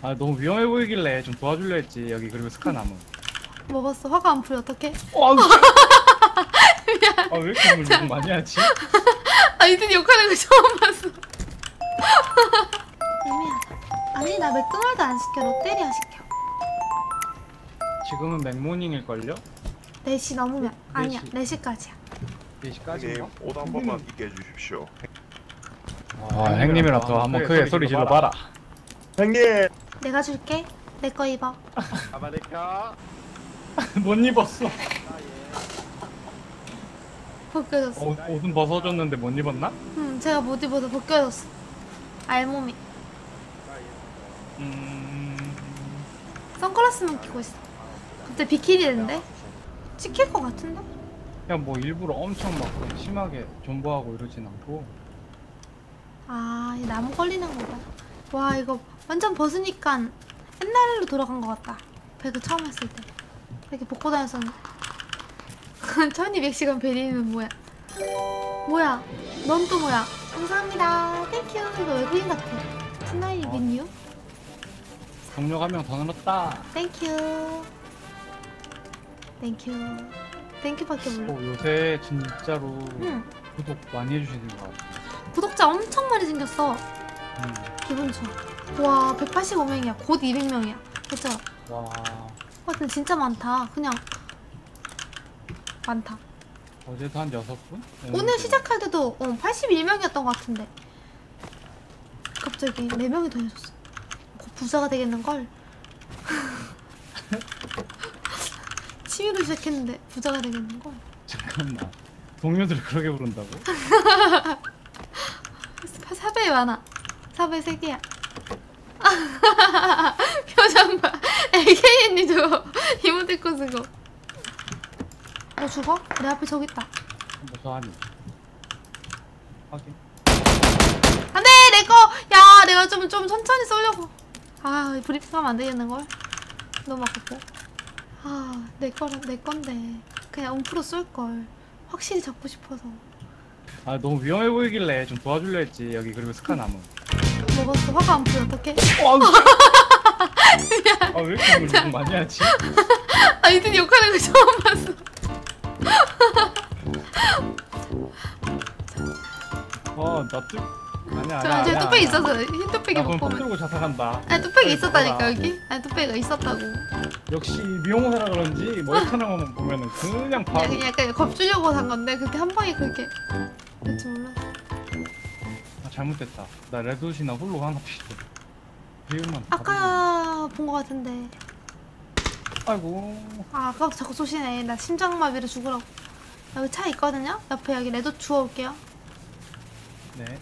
아 너무 위험해 보이길래 좀 도와줄려 했지. 여기 그리고 스카 나무. 먹었어. 화가 안 풀려. 어떡해? 아왜 이렇게 오늘 너무 많이 하지? 아, 이든 욕하는 거 처음 봤어. 애매하다. 아니, 나 맥도날드 안 시켜. 롯데리아 시켜. 지금은 맥모닝일걸요? 4시 넘으면. 아니야, 4시. 4시까지야. 4시까지인가? 형님 옷 한 번만 입게 해주십시오. 아 형님이라도 한번 크게 소리 질러봐라. 형님. 내가 줄게. 내 거 입어. 아바리카. 못 입었어. 벗겨졌어. 옷은 벗어줬는데 못 입었나? 제가 못 입어서 벗겨졌어. 알몸이. 선글라스만 끼고 있어. 갑자기 비키니 되는데? 찍힐 것 같은데? 그냥 뭐 일부러 엄청 막 심하게 존버하고 이러진 않고. 아, 이 나무 걸리는 거다. 와, 이거 완전 벗으니까 옛날로 돌아간 것 같다. 배그 처음 했을 때. 이렇게 벗고 다녔었는데. 1200시간 베리는 뭐야? 뭐야? 넌 또 뭐야? 감사합니다. 땡큐. 이거 외국인 같아. 스나이 빈유? 동료 한 명 더 늘었다. 땡큐. 땡큐. 땡큐밖에 몰라. 요새 진짜로 응. 구독 많이 해주시는 것 같아. 구독자 엄청 많이 생겼어. 기분 좋아. 와, 185명이야. 곧 200명이야. 그쵸? 와. 와, 근데 진짜 많다. 그냥 많다. 어제도 한 6분? 오늘 시작할 때도 81명이었던 것 같은데 갑자기 4명이 더 해줬어. 곧 부자가 되겠는걸? 취미로 시작했는데 부자가 되겠는걸? 잠깐만. 동료들 그렇게 부른다고? 사배 많아. 사배 3개야. 표정 봐. AKN이죠. 이모티콘 쓰고. 너 죽어? 내 앞에 저기 있다. 저 아니. 확인. 안돼, 내거. 야, 내가 좀 천천히 쏘려고. 아, 브리핑하면 안 되겠는걸? 너무 아깝고. 아, 내 건데 그냥 움프로 쏠걸. 확실히 잡고 싶어서. 아 너무 위험해 보이길래 좀 도와줄려 했지. 여기 그리고 스카 나무. 먹었어. 화가 안 풀려. 어떡해? 아왜 이렇게 오늘 너무 많이 하지? 아, 이든 욕하는 거 처음 봤어. 아니야. 저 뚝배기 있었어. 흰 뚝배기 나 못 그럼 폰 보면. 들고 자살한다. 아니, 뚝배기 있었다니까 여기. 아니, 뚝배기가 있었다고. 역시 미용사라 그런지 머리카락만 보면은 그냥 바로. 그냥 약간 겁주려고 산 건데 그렇게 한 방에 그렇게 될 줄 몰랐어. 아, 잘못됐다. 나 레드옷이나 홀로 하나 필요. 비율만. 아까 본 거 같은데. 아이고. 아, 아까부터 자꾸 쏘시네. 나 심장마비로 죽으라고. 여기 차 있거든요? 옆에 여기 레드 주워올게요. 네.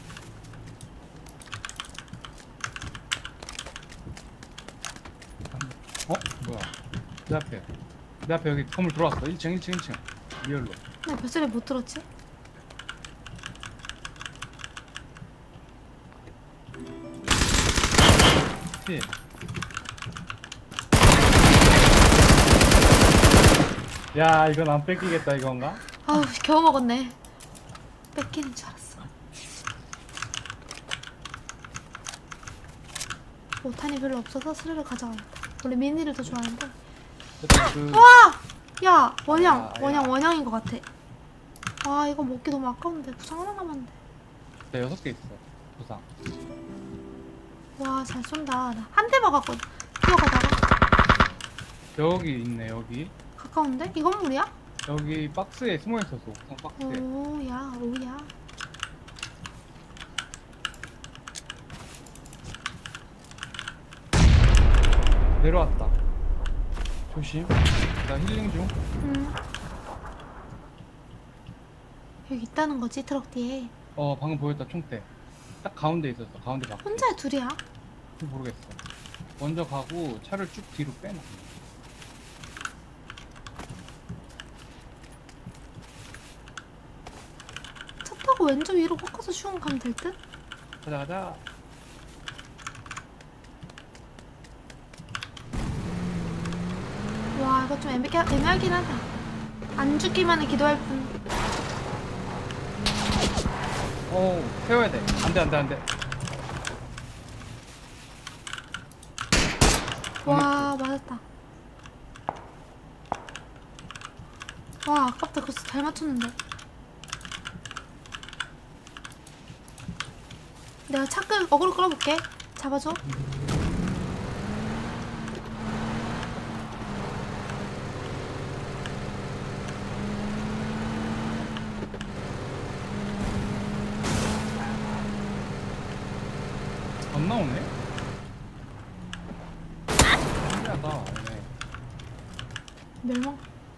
뭐야? 내 앞에 여기 건물 들어왔어. 1층. 리얼로. 나 뱃소리 못 들었지? 예. 야, 이건 안 뺏기겠다 이건가? 아우, 겨우 먹었네. 뺏기는 줄 알았어. 오탄이 별로 없어서 스르르 가져가겠다. 원래 미니를 더 좋아하는데. 와! 야! 원형인 것 같아. 와, 이거 먹기 너무 아까운데. 부상 하나 남았는데. 네, 6개 있어. 부상. 와, 잘 쏜다. 나 한 대 막았거든. 뛰어가다가. 여기 있네, 여기. 가까운데? 이 건물이야? 여기 박스에 숨어 있었어. 옥상 박스에. 오야. 내려왔다. 조심. 나 힐링 중. 여기 있다는 거지, 트럭 뒤에. 방금 보였다, 총대. 딱 가운데 있었어. 가운데 밖에. 혼자야, 둘이야? 모르겠어. 먼저 가고 차를 쭉 뒤로 빼놔. 차 타고 왼쪽 위로 꺾어서 슝 가면 될 듯? 가자. 와, 이거 좀 애매하긴 하다. 안 죽기만은 기도할 뿐. 세워야 돼. 안 돼. 와 맞았다. 와 아깝다. 그거 잘 맞췄는데. 내가 차끌 어그로 끌어볼게. 잡아줘. 안 나오네? 신기하다. 얘네. 멸망.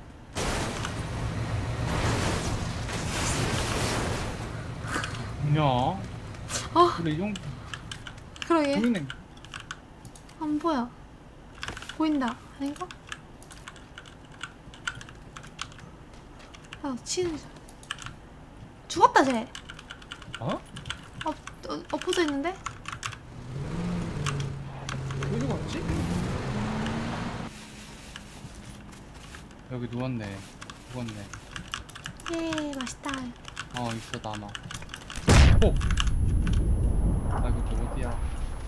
뭐냐? 아 근데 이 정도 그러게. 보이네. 안 보여. 보인다. 아닌가? 아 치는 줄. 죽었다 쟤. 어? 엎어져 있는데? 왜 죽었지? 여기 누웠네. 죽었네. 예 맛있다. 어 있어 남아. 오! 아 이거 또 어디야?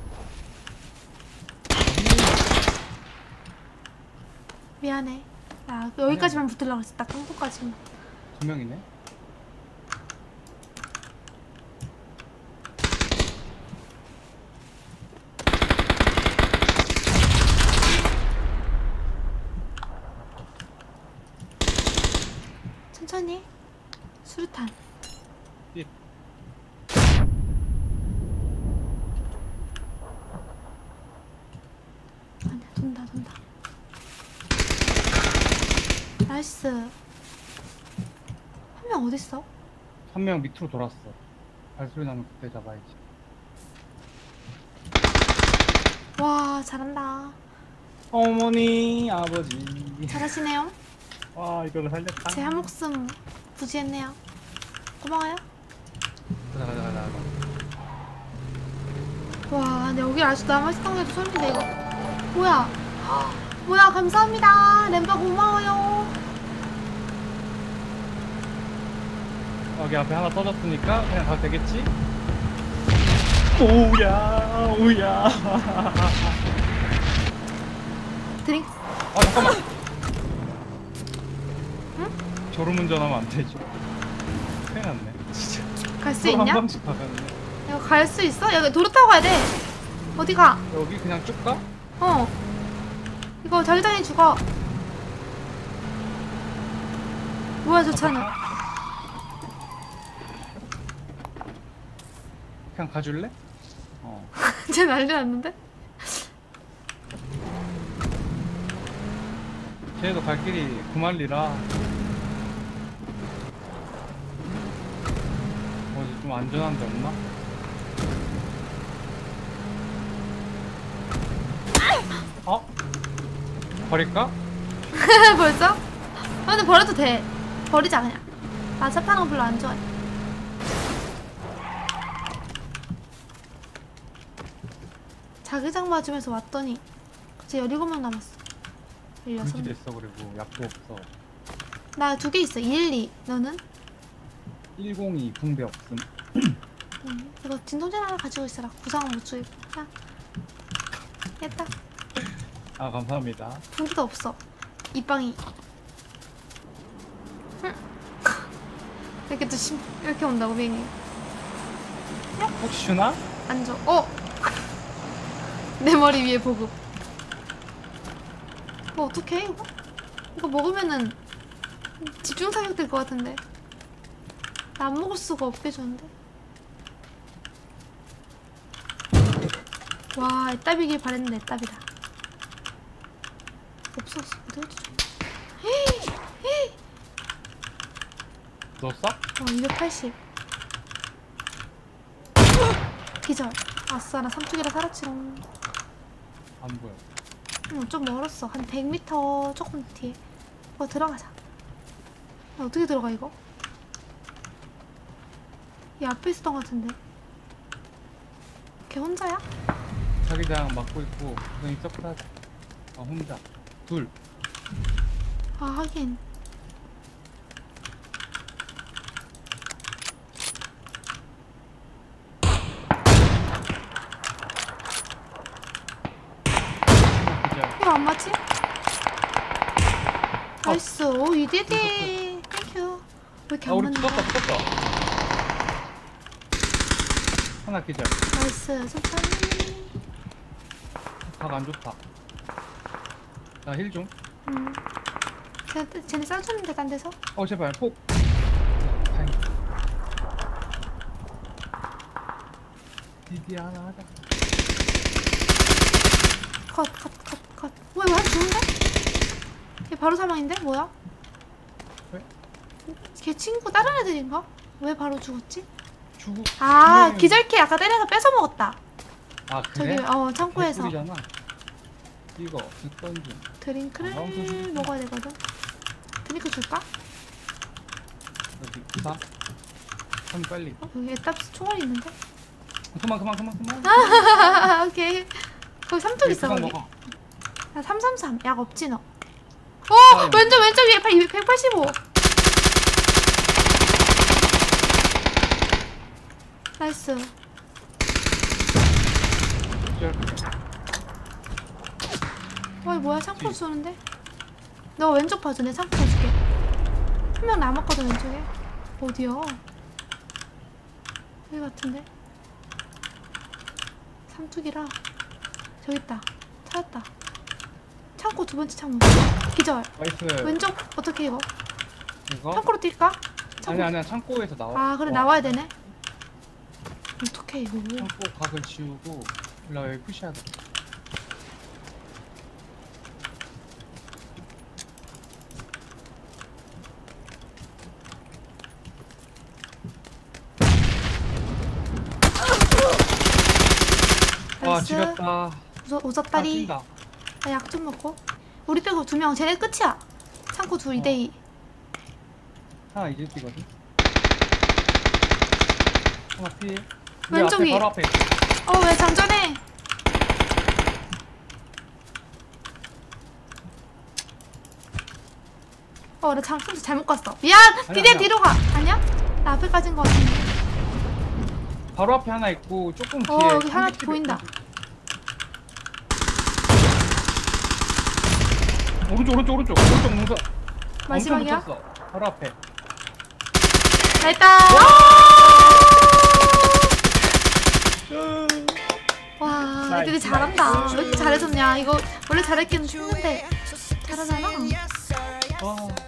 미안해. 나 여기까지만 붙으려고 했어. 딱 한국까지만. 두 명이네? 천천히. 수류탄. 예. 아니야 돈다. 나이스. 한 명 어딨어? 한 명 밑으로 돌았어. 발소리 나면 그때 잡아야지. 와 잘한다. 어머니 아버지. 잘하시네요. 와 이걸 살렸다. 제 한 목숨 부지했네요. 고마워요. 가자. 와 근데 여기 아직도 남아있었던 게도 소름인데 이거 뭐야. 뭐야 감사합니다. 램바 고마워요. 여기 앞에 하나 터졌으니까 그냥 가도 되겠지? 오야. 드링. 아 잠깐만. 응? 졸음운전하면 안 되죠. 큰일 났네. 진짜. 갈 수 또 한 있냐? 방씩 가겠네. 이거 갈 수 있어? 여기 도로 타고 가야 돼. 어디 가? 여기 그냥 쭉 가? 어. 이거 자기장이 죽어. 뭐야 저 차는. 그냥 가줄래? 어. 쟤 난리 났는데? 쟤도 갈 길이 구만리라 어디 좀 안전한 데 없나? 어? 버릴까? 벌써? 아 근데 버려도 돼. 버리자 그냥. 나 차 타는 거 별로 안 좋아해. 자기장 맞으면서 왔더니 그치 17명 남았어. 16명. 금지됐어. 그리고 약도 없어. 나 2개 있어. 212. 너는? 102 붕대 없음. 이거 진통제 하나 가지고 있어라. 구상은 못 주고. 자. 됐다. 아 감사합니다. 붕대도 없어. 이빵이. 이렇게 또 이렇게 온다고 비행기. 혹시 주나? 안 줘. 어! 내 머리 위에 보급. 뭐 어떡해 이거? 이거 먹으면은 집중 사격 될 것 같은데. 나 안 먹을 수가 없게 줬는데. 와 애따비길 바랬는데 애따비다. 없었어. 어디 좀. 너 쏴? 280. 기절. 아싸 나 삼뚝이라 살았지롱. 안 보여. 좀 멀었어. 한 100m 조금 뒤에. 들어가자. 어떻게 들어가 이거? 이 앞에 있었던 것 같은데. 걔 혼자야? 자기장 막고 있고 우선 입석하자. 아 혼자. 둘. 아 하긴. 기절. 왜 안 맞지? 나이스. 오, 이디디. 땡큐. 왜 이렇게 아 안 우리 맞는 붙었다 거야? 붙었다. 하나 기절. 나이스. 천천히. 각 안 좋다. 나 힐 좀. 쟤네 쏴주는데 딴 데서? 제발 폭. 다행이다. 디디 하나 하자. 컷. 뭐야, 이거 좋은데? 얘 바로 사망인데? 뭐야? 왜? 걔 친구 다른 애들인가? 왜 바로 죽었지? 주고. 아, 기절키 아까 때려서 뺏어 먹었다. 아 그래? 저기, 창고에서. 개꿀이잖아. 이거 던지. 드링크를 아, 먹어야 되거든. 드링크 줄까? 여기 구상. 한 빨리. 여기 에탑스 총알이 있는데? 그만. 오케이. 거기 삼뚝 있어, 구상 거기. 먹어. 나 333. 약 없지, 너? 아, 왼쪽 위에 185. 나이스. 기절. 어이, 뭐야, 창고 쏘는데? 너 왼쪽 봐줘, 내 창고 봐줄게. 한 명 남았거든, 왼쪽에. 어디야? 여기 같은데? 삼뚝이라. 저기 있다. 찾았다. 창고 두 번째 창문. 기절. 나이스. 왼쪽 어떻게 이거? 이거? 창고로 뛸까? 아니야 창고에서 나와. 아, 그래, 나와야 되네. 어떡해, 이거. 창고 각을 지우고 나 여기 푸시해야 돼. 와 나이스. 지렸다. 오졌다리. 뛴다. 나 약 좀 먹고. 우리 빼고 2명. 쟤네 끝이야. 창고 2대2. 하나 이제 뛰거든. 하나 피. 왼쪽 위. 바로 앞에. 왜 장전해? 나 장풍수 잘못 갔어. 미안! 디디야 아니야. 뒤로 가! 아니야? 나 앞에까지인 것 같은데. 바로 앞에 하나 있고 조금 뒤에. 여기 하나 310 보인다. 오른쪽 농사. 마지막이야? 엄청 붙었어. 바로 앞에. 나 있다! 와, 나이스, 애들이 잘한다. 왜 이렇게 잘해줬냐. 이거 원래 잘했긴 했는데 잘하잖아. 와.